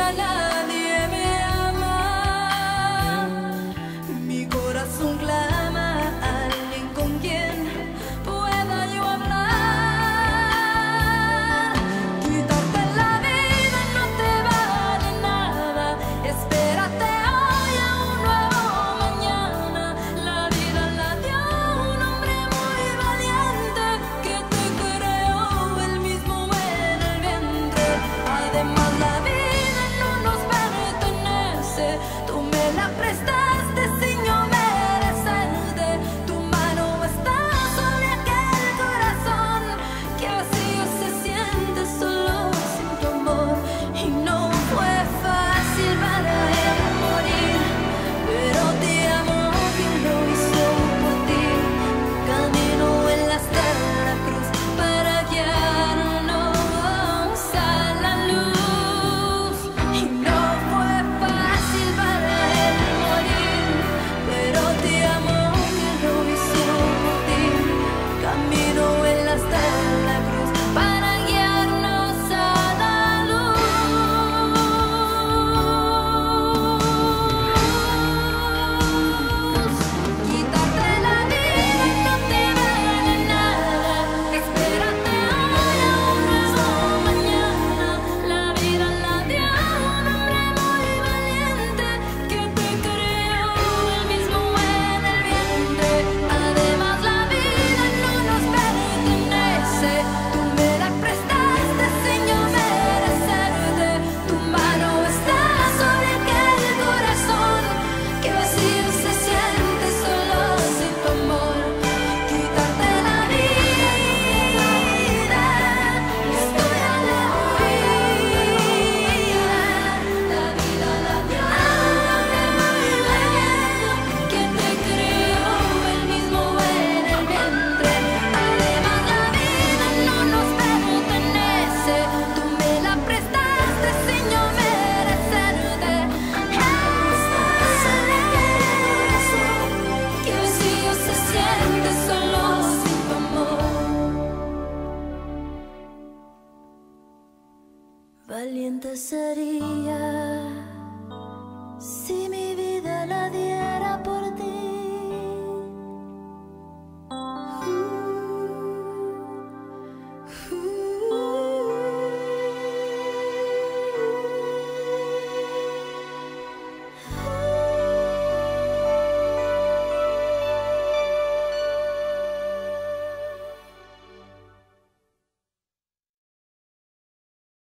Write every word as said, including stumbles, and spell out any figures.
nadie me ama. Mi corazón clama a alguien con quien pueda yo hablar. Quitarte la vida no te vale nada. Espérate hoy a un nuevo mañana. La vida la dio un hombre muy valiente que te creó él mismo en el vientre. Además la vida no nos pertenece. Tú me la prestaste sin yo merecerte. Tu mano está sobre aquel corazón que vacío se siente solo sin tu amor. Y no fue fácil para él morir, pero te amo quien lo hizo por ti. Camino en la la cruz para guiarnos a la luz. Y no fue fácil para él morir, pero te amo quien lo hizo por ti. Camino en la la cruz para guiarnos a la luz. Quitarte la vida no te vale nada. Espérate hoy a un nuevo mañana. La vida la dio un hombre muy valiente que te creó él mismo en el vientre. Además la vida no nos pertenece. Tú me la prestaste sin yo merecerte. Tu mano está sobre aquel corazón que vacío se siente solo sin tu amor. Quitarte la vida, estoy a la huida. La vida la dio un hombre muy valiente que te creó él mismo en el vientre. Además la vida no nos pertenece. Tú me la prestaste sin yo merecerte. Que vacío se siente solo sin tu amor. Valiente sería si mi vida